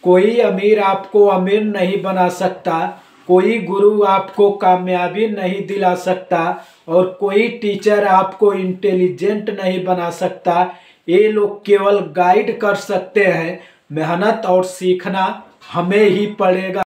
कोई अमीर आपको अमीर नहीं बना सकता, कोई गुरु आपको कामयाबी नहीं दिला सकता और कोई टीचर आपको इंटेलिजेंट नहीं बना सकता। ये लोग केवल गाइड कर सकते हैं। मेहनत और सीखना हमें ही पड़ेगा।